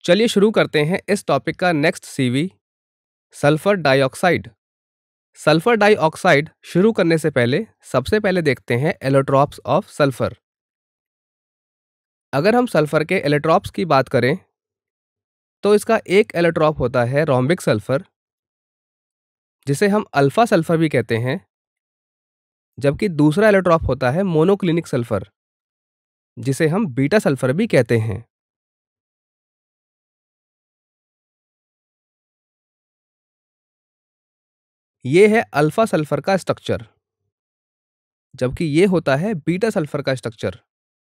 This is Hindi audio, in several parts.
चलिए शुरू करते हैं इस टॉपिक का next CV, sulphur dioxide. Sulphur dioxide शुरू करने से पहले सबसे पहले देखते हैं एलोट्रॉप्स ऑफ सल्फर। अगर हम सल्फर के एलोट्रॉप्स की बात करें तो इसका एक एलोट्रॉप होता है रोम्बिक सल्फर, जिसे हम अल्फा सल्फर भी कहते हैं, जबकि दूसरा एलोट्रॉप होता है मोनोक्लिनिक सल्फर, जिसे हम बीटा सल्फर भी कहते हैं। ये है अल्फा सल्फर का स्ट्रक्चर, जबकि ये होता है बीटा सल्फर का स्ट्रक्चर।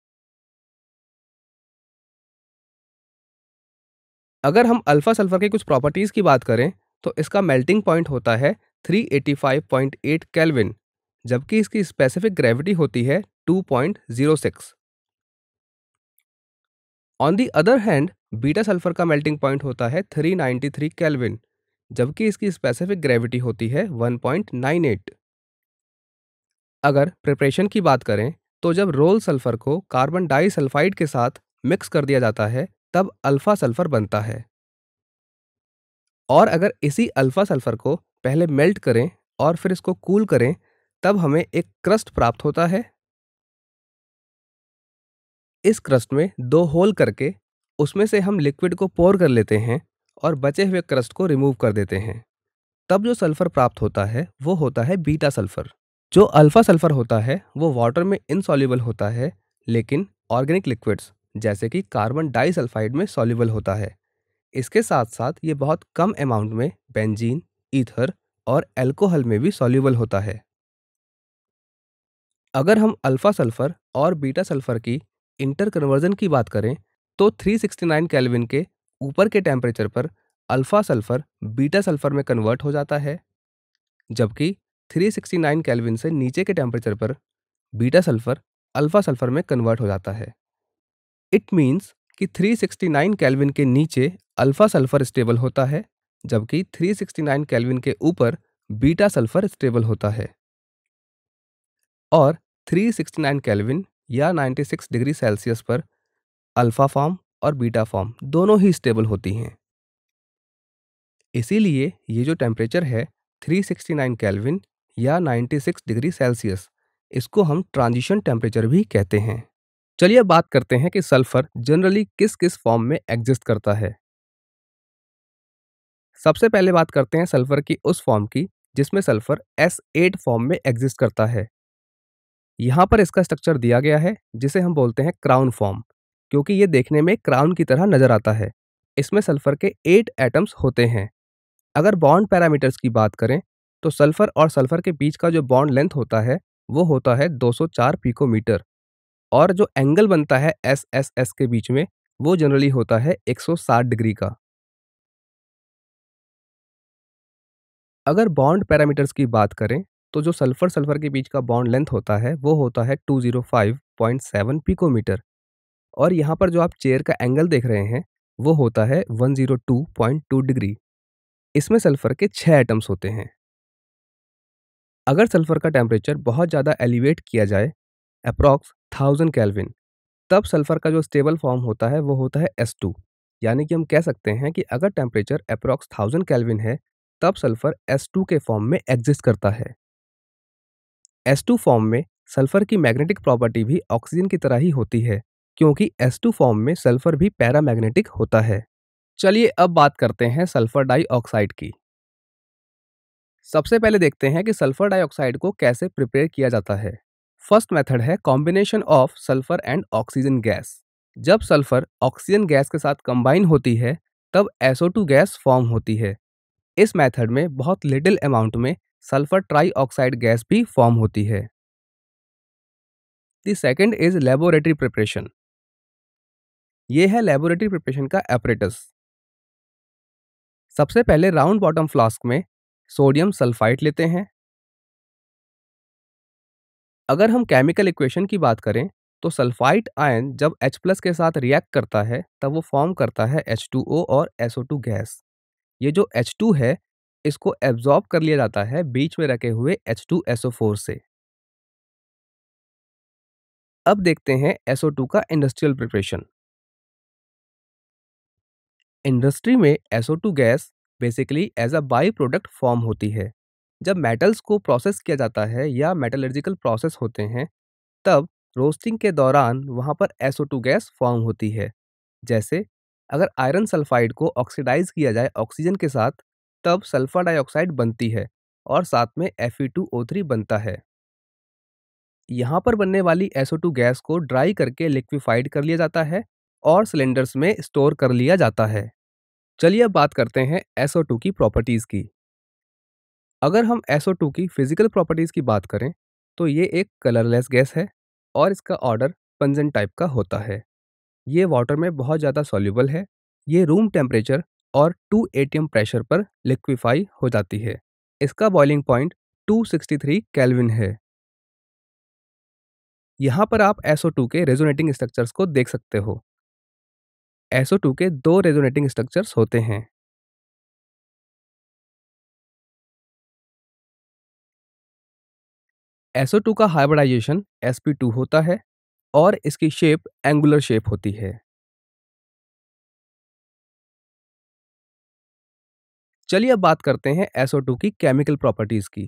अगर हम अल्फा सल्फर की कुछ प्रॉपर्टीज की बात करें तो इसका मेल्टिंग पॉइंट होता है 385.8 केल्विन, जबकि इसकी स्पेसिफिक ग्रेविटी होती है 2.06। On the other hand beta sulphur का मेल्टिंग पॉइंट होता है 393 केल्विन, जबकि इसकी स्पेसिफिक ग्रेविटी होती है 1.98। अगर प्रिपरेशन की बात करें तो जब रोल सल्फर को कार्बन डाइसल्फाइड के साथ मिक्स कर दिया जाता है तब अल्फा सल्फर बनता है। और अगर इसी अल्फा सल्फर को पहले मेल्ट करें और फिर इसको कूल करें तब हमें एक क्रस्ट प्राप्त होता है। इस क्रस्ट में दो होल करके उसमें से हम लिक्विड को पोर कर लेते हैं और बचे हुए क्रस्ट को रिमूव कर देते हैं। तब जो सल्फर प्राप्त होता है वो होता है बीटा सल्फर। जो अल्फा सल्फर होता है वो वाटर में इनसॉल्युबल होता है, लेकिन ऑर्गेनिक लिक्विड्स जैसे कि कार्बन डाइसल्फाइड में सॉल्युबल होता है। इसके साथ साथ ये बहुत कम अमाउंट में बेंजीन, ईथर और अल्कोहल में भी सॉल्युबल होता है। अगर हम अल्फा सल्फर और बीटा सल्फर की इंटर कन्वर्जन की बात करें तो 369 केल्विन के ऊपर के टेम्परेचर पर अल्फा सल्फर बीटा सल्फर में कन्वर्ट हो जाता है, जबकि 369 केल्विन से नीचे के टेम्परेचर पर बीटा सल्फर अल्फा सल्फर में कन्वर्ट हो जाता है। इट मीन्स कि 369 केल्विन के नीचे अल्फा सल्फर स्टेबल होता है, जबकि 369 केल्विन के ऊपर बीटा सल्फर स्टेबल होता है। और 369 केल्विन या 96 डिग्री सेल्सियस पर अल्फा फॉर्म और बीटा फॉर्म दोनों ही स्टेबल होती हैं। इसीलिए ये जो टेम्परेचर है 369 केल्विन या 96 डिग्री सेल्सियस, इसको हम ट्रांजिशन टेम्परेचर भी कहते हैं। चलिए अब बात करते हैं कि सल्फर जनरली किस किस फॉर्म में एग्जिस्ट करता है। सबसे पहले बात करते हैं सल्फर की उस फॉर्म की जिसमें सल्फर S8 फॉर्म में एग्जिस्ट करता है। यहाँ पर इसका स्ट्रक्चर दिया गया है जिसे हम बोलते हैं क्राउन फॉर्म, क्योंकि ये देखने में क्राउन की तरह नजर आता है। इसमें सल्फर के 8 एटम्स होते हैं। अगर बॉन्ड पैरामीटर्स की बात करें तो सल्फर और सल्फर के बीच का जो बॉन्ड लेंथ होता है वो होता है 204 पिकोमीटर, और जो एंगल बनता है एस एस एस के बीच में वो जनरली होता है 160 डिग्री का। अगर बॉन्ड पैरामीटर्स की बात करें तो जो सल्फर सल्फर के बीच का बॉन्ड लेंथ होता है वो होता है 205.7 पिकोमीटर, और यहाँ पर जो आप चेयर का एंगल देख रहे हैं वो होता है 102.2 डिग्री। इसमें सल्फर के 6 एटम्स होते हैं। अगर सल्फर का टेम्परेचर बहुत ज़्यादा एलिवेट किया जाए अप्रॉक्स 1000 केल्विन, तब सल्फर का जो स्टेबल फॉर्म होता है वो होता है S2। यानी कि हम कह सकते हैं कि अगर टेम्परेचर अप्रॉक्स 1000 केल्विन है तब सल्फर S2 के फॉर्म में एग्जिस्ट करता है। S2 फॉर्म में सल्फर की मैग्नेटिक प्रॉपर्टी भी ऑक्सीजन की तरह ही होती है, क्योंकि S2 फॉर्म में सल्फर भी पैरामैग्नेटिक होता है। चलिए अब बात करते हैं सल्फर डाइऑक्साइड की। सबसे पहले देखते हैं कि सल्फर डाइऑक्साइड को कैसे प्रिपेयर किया जाता है। फर्स्ट मेथड है combination of sulphur and oxygen gas. जब सल्फर ऑक्सीजन गैस के साथ कंबाइन होती है तब SO2 गैस फॉर्म होती है। इस मेथड में बहुत लिटिल अमाउंट में सल्फर ट्राइऑक्साइड गैस भी फॉर्म होती है। The second is laboratory preparation. ये है लेबोरेटरी प्रिपरेशन का एपरेटस। सबसे पहले राउंड बॉटम फ्लास्क में सोडियम सल्फाइड लेते हैं। अगर हम केमिकल इक्वेशन की बात करें तो सल्फाइड आयन जब H+ के साथ रिएक्ट करता है तब वो फॉर्म करता है H2O और SO2 गैस। ये जो H2 है इसको एब्जॉर्ब कर लिया जाता है बीच में रखे हुए H2SO4 से। अब देखते हैं SO2 का इंडस्ट्रियल प्रिपरेशन। इंडस्ट्री में SO2 gas basically as a by product form होती है। जब मेटल्स को प्रोसेस किया जाता है या मेटलर्जिकल प्रोसेस होते हैं, तब रोस्टिंग के दौरान वहाँ पर SO2 गैस फॉर्म होती है। जैसे अगर आयरन सल्फाइड को ऑक्सीडाइज किया जाए ऑक्सीजन के साथ, तब सल्फर डाइऑक्साइड बनती है और साथ में Fe2O3 बनता है। यहाँ पर बनने वाली SO2 गैस को ड्राई करके लिक्विफाइड कर लिया जाता है और सिलेंडर्स में स्टोर कर लिया जाता है। चलिए अब बात करते हैं SO2 की प्रॉपर्टीज की। अगर हम SO2 की फिजिकल प्रॉपर्टीज की बात करें, तो ये एक कलरलेस गैस है और इसका ऑर्डर पंजेंट टाइप का होता है। ये वाटर में बहुत ज़्यादा सॉल्युबल है। ये रूम टेम्परेचर और 2 एटीएम प्रेशर पर लिक्विफाई हो जाती है। इसका बॉइलिंग पॉइंट 263 केल्विन है। यहाँ पर आप SO2 के रेजोनेटिंग स्ट्रक्चर्स को देख सकते हो। SO2 के दो रेजोनेटिंग स्ट्रक्चर्स होते हैं। SO2 का हाइब्रिडाइजेशन sp2 होता है और इसकी शेप एंगुलर शेप होती है। चलिए अब बात करते हैं SO2 की केमिकल प्रॉपर्टीज की।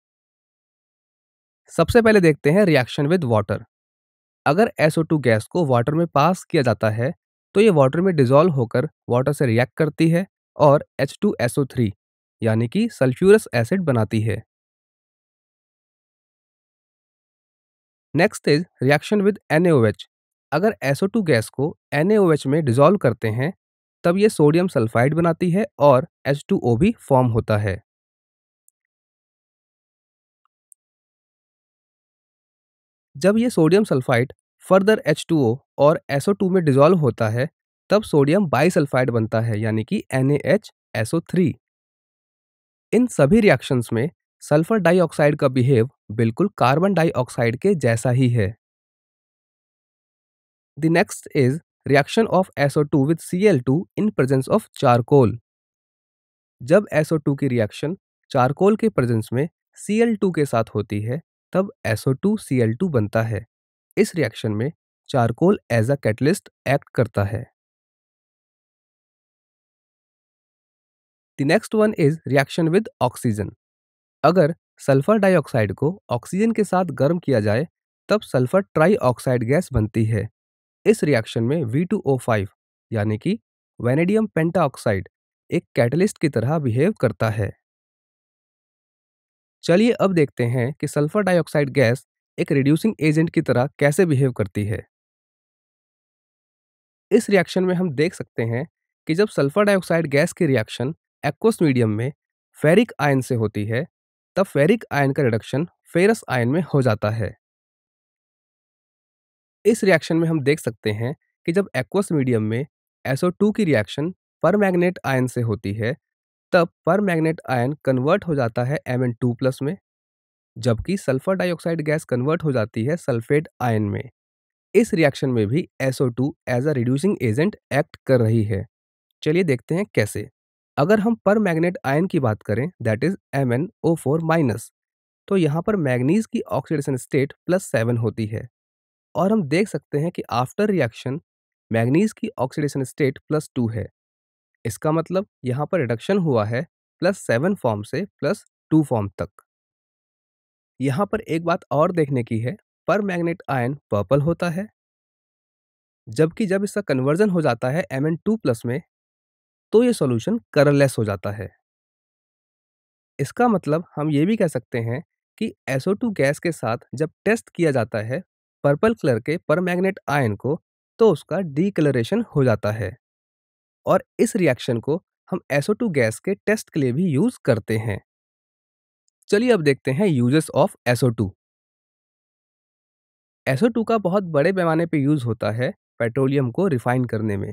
सबसे पहले देखते हैं रिएक्शन विद वाटर। अगर SO2 गैस को वाटर में पास किया जाता है, तो ये वाटर में डिसॉल्व होकर वाटर से रिएक्ट करती है और H2SO3 यानी कि सल्फ्यूरस एसिड बनाती है। Next is reaction with NaOH। अगर SO2 गैस को NaOH में डिसॉल्व करते हैं, तब ये सोडियम सल्फाइड बनाती है और H2O भी फॉर्म होता है। जब ये सोडियम सल्फाइड फर्दर H2O और SO2 में डिसॉल्व होता है, तब सोडियम बाइसल्फाइड बनता है यानी कि NaHSO3। इन सभी रिएक्शंस में सल्फर डाइऑक्साइड का बिहेव बिल्कुल कार्बन डाइऑक्साइड के जैसा ही है। The next is reaction of SO2 with Cl2 in presence of charcoal. जब SO2 की रिएक्शन चारकोल के प्रेजेंस में Cl2 के साथ होती है, तब SO2Cl2 बनता है। इस रिएक्शन में charcoal as a catalyst act करता है। The next one is reaction with oxygen. अगर सल्फर डाइऑक्साइड को ऑक्सीजन के साथ गर्म किया जाए, तब सल्फर ट्राई ऑक्साइड गैस बनती है। इस रिएक्शन में V2O5 यानी कि वैनेडियम पेंटाऑक्साइड एक कैटलिस्ट की तरह बिहेव करता है। चलिए अब देखते हैं कि सल्फर डाइऑक्साइड गैस एक रिड्यूसिंग एजेंट की तरह कैसे बिहेव करती है। इस रिएक्शन में हम देख सकते हैं कि जब सल्फर डाइऑक्साइड गैस की रिएक्शन एक्वस मीडियम में फेरिक आयन से होती है, तब फेरिक आयन का रिडक्शन फेरस आयन में हो जाता है। इस रिएक्शन में हम देख सकते हैं कि जब एक्वस मीडियम में SO2 की रिएक्शन पर मैग्नेट आयन से होती है, तब पर मैग्नेट आयन कन्वर्ट हो जाता है Mn2 प्लस में, जबकि सल्फर डाइऑक्साइड गैस कन्वर्ट हो जाती है सल्फेट आयन में। इस रिएक्शन में भी SO2 as a reducing agent act कर रही है। चलिए देखते हैं कैसे। अगर हम पर मैग्नेट आयन की बात करें, दैट इज MnO4 माइनस, तो यहाँ पर मैग्नीज की ऑक्सीडेशन स्टेट +7 होती है और हम देख सकते हैं कि आफ्टर रिएक्शन मैग्नीज की ऑक्सीडेशन स्टेट +2 है। इसका मतलब यहाँ पर रिडक्शन हुआ है +7 फॉर्म से +2 फॉर्म तक। यहाँ पर एक बात और देखने की है, पर मैग्नेट आयन पर्पल होता है, जबकि जब इसका कन्वर्जन हो जाता है Mn2 प्लस में, तो ये सॉल्यूशन कलरलेस हो जाता है। इसका मतलब हम ये भी कह सकते हैं कि SO2 गैस के साथ जब टेस्ट किया जाता है पर्पल कलर के परमैग्नेट आयन को, तो उसका डीकलरेशन हो जाता है और इस रिएक्शन को हम SO2 गैस के टेस्ट के लिए भी यूज करते हैं। चलिए अब देखते हैं यूजेस ऑफ SO2। SO2 का बहुत बड़े पैमाने पे यूज होता है पेट्रोलियम को रिफाइन करने में।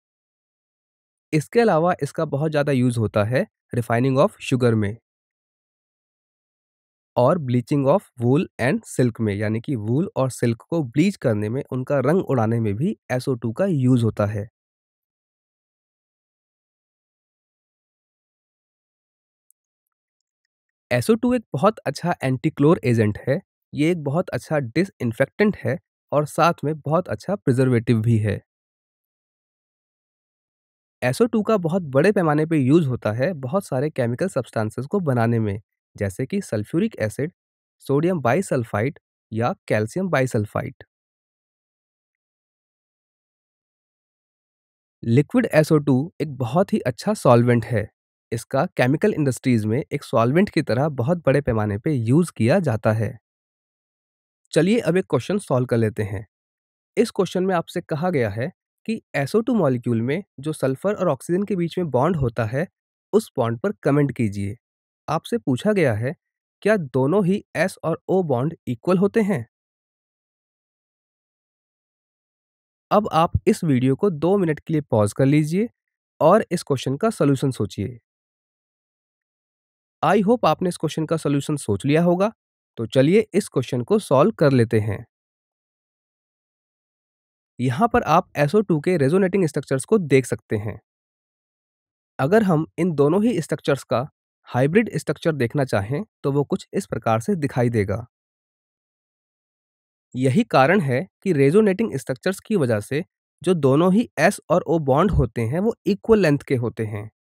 इसके अलावा इसका बहुत ज़्यादा यूज होता है रिफाइनिंग ऑफ शुगर में और bleaching of wool and silk में, यानी कि वूल और सिल्क को ब्लीच करने में, उनका रंग उड़ाने में भी SO2 का यूज होता है। SO2 एक बहुत अच्छा एंटीक्लोर एजेंट है। ये एक बहुत अच्छा डिसइंफेक्टेंट है और साथ में बहुत अच्छा प्रिजर्वेटिव भी है। SO2 का बहुत बड़े पैमाने पे यूज़ होता है बहुत सारे केमिकल सब्सटेंसेस को बनाने में, जैसे कि सल्फ्यूरिक एसिड, सोडियम बाइसल्फाइड या कैल्शियम बाइसल्फाइड। लिक्विड SO2 एक बहुत ही अच्छा सॉल्वेंट है। इसका केमिकल इंडस्ट्रीज में एक सॉल्वेंट की तरह बहुत बड़े पैमाने पे यूज़ किया जाता है। चलिए अब एक क्वेश्चन सॉल्व कर लेते हैं। इस क्वेश्चन में आपसे कहा गया है कि SO2 मॉलिक्यूल में जो सल्फर और ऑक्सीजन के बीच में बॉन्ड होता है, उस बॉन्ड पर कमेंट कीजिए। आपसे पूछा गया है, क्या दोनों ही S और O बॉन्ड इक्वल होते हैं? अब आप इस वीडियो को 2 मिनट के लिए पॉज़ कर लीजिए और इस क्वेश्चन का सॉल्यूशन सोचिए। आई होप आपने इस क्वेश्चन का सॉल्यूशन सोच लिया होगा। तो चलिए इस क्वेश्चन को सॉल्व कर लेते हैं। यहाँ पर आप SO2 के रेजोनेटिंग स्ट्रक्चर्स को देख सकते हैं। अगर हम इन दोनों ही स्ट्रक्चर्स का हाइब्रिड स्ट्रक्चर देखना चाहें, तो वो कुछ इस प्रकार से दिखाई देगा। यही कारण है कि रेजोनेटिंग स्ट्रक्चर्स की वजह से जो दोनों ही S और O बॉन्ड होते हैं, वो इक्वल लेंथ के होते हैं।